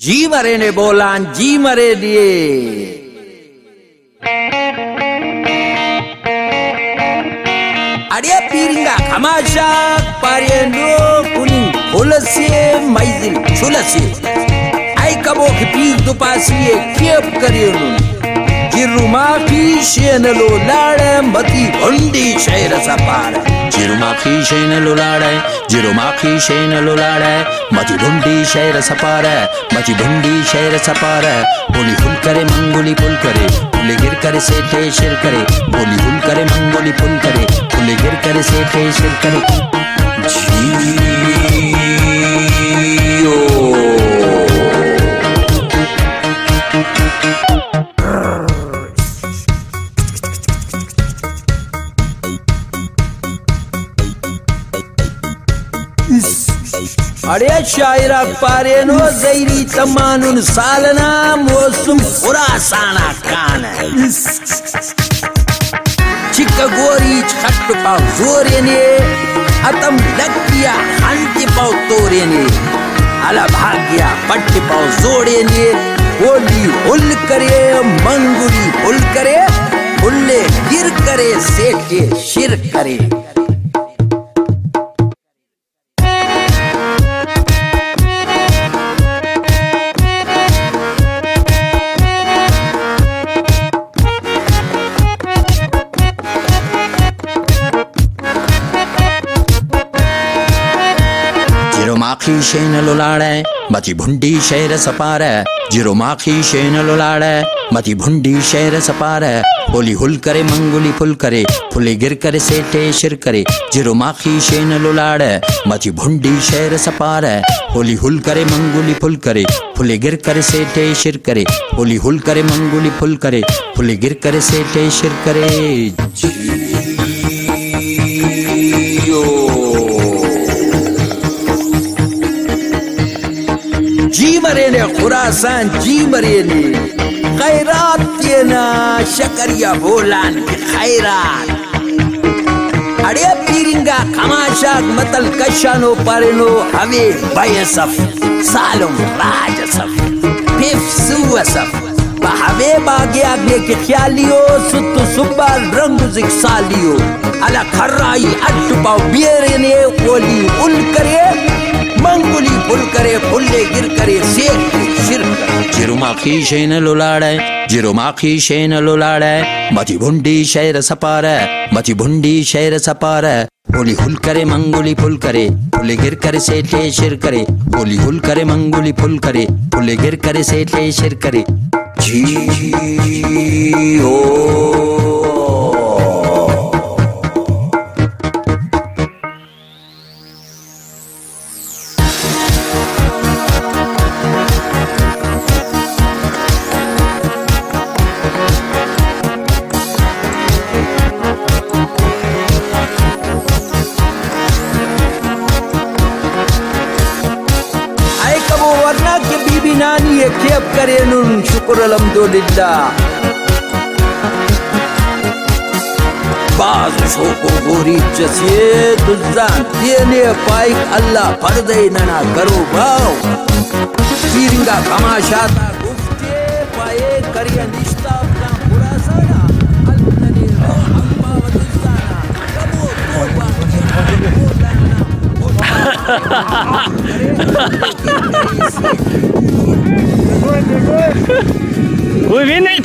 जी मरे ने बोलान जी मरे दिए अड़िया पीरिंगा खमाशा पारियनो कुनिंग होलसे माइजिल चुलसे आई कबो के पीर दुपासी केप करियनु जिरुमाखी शेनलो लाड़े मती भंडी शहर सपार जिरुमाखी शेनलो लाड़े जिरुमाखी शेनलो लाड़े मती भंडी शहर सपार मती भंडी शहर सपार बोली फुल करे मंगोली फुल करे फुले गिर करे सेठे शिर करे बोली फुल करे मंगोली फुल करे फुले गिर करे सेठे शिर करे जियो अरे शायरा पारेनो ज़ैरी तमानुन सालना मौसम खुरासाना कान चिक्का गोरी छट पाव जोरे ने अतम लगिया हंति पाव तोरे ने अला भाग्या पट्टी पाव जोड़े ने बोली हुल करे मंगुली हुल करे हुल्ले गिर करे सेठे शिर करे जिरोमाखी शेन लुलाड़े मती भुंडी शेर सपार जिरोमाखी शेन लुलाड़े मती भुंडी शेर सपार होली हुल करे मंगुली फुल करे फुले गिर करे सेठे शिर करे जिरोमाखी शेन लुलाड़े मती भुंडी शेर सपार होली हुल करे मंगुली फुल करे फुले गिर करे सेठे शिर करे होली हुल करे मंगुली फुल करे फुले गिर करे सेठे शिर करे जी मरे ने खुरासान जी मरे ने खैरात ये ना शकरिया बोलान की खैरात अड़े पीरिंगा खमाशाक मतल कशानो पारेनो हवे बयसफ सालम राजसफ पिफसुवसफ हवे बागे आगे के ख्यालियो सुत्तु सुब्बा रंग जिक्सालियो अला खर्राई अट्टु पाव बियरे ने ओली उल करे मंगुली फुल करे फुल्ले गिर करे सेठ शिर करे जिरुमाखी शेन लुलाड़े जिरुमाखी शेन लुलाड़े मती भुंडी शहर सपार मती भुंडी शहर सपार होली हुल करे मंगुली फुल करे फुले गिर करे सेठे शिर करे होली हुल करे मंगुली फुल करे फुले गिर करे सेठे शिर करे जी हो नानी ये केप करे नुन शुक्र अल्हम्दुलिल्लाह बाज शोको गोरी जैसे दुजान देने पाइक अल्लाह पर्दे नना करो भाव पीरिंगा कमाशाता गुफ्ते पाए करिया निश्ता अपना खुरासाना अल्तने अम्मा वदुजाना कबो कोई भी नहीं